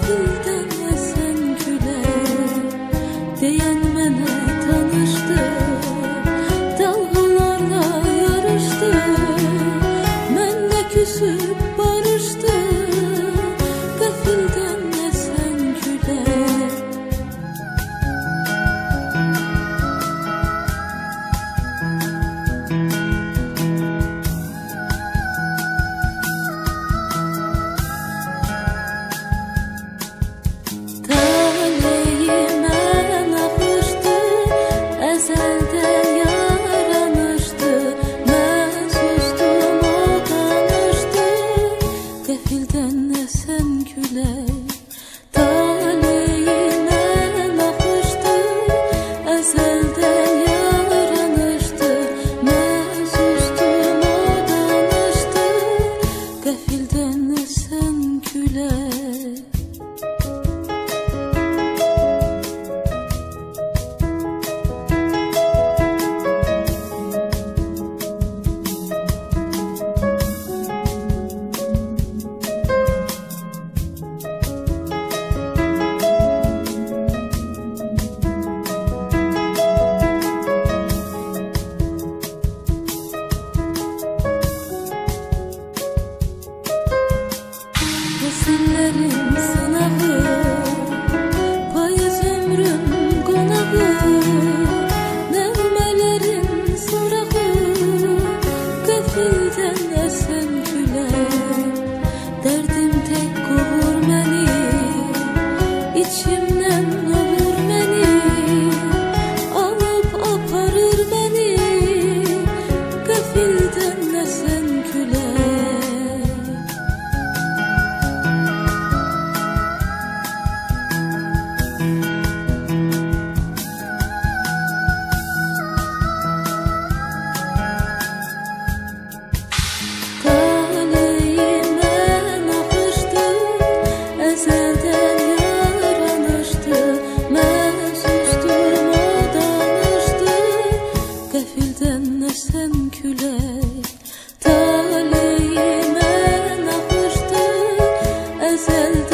Gafilden esen küler diyen mənə tanışdı, dalğalarla yarışdı, mənlə küsüb barışdı. Gafilden esen küler taleyimden akıştı, ezelde yaranıştı, mən sustum o danıştı. Gafilden esen küler Nesillərin sınağı, payız ömrüm qonağı, nəğmələrin sorağı, qəfildən əsən külər. Dərdim tək qovur məni, içimdən olur məni, alıb aparır məni, qəfildən əsən külər. Gafilden esen küler taleyime nakıştı, ezelde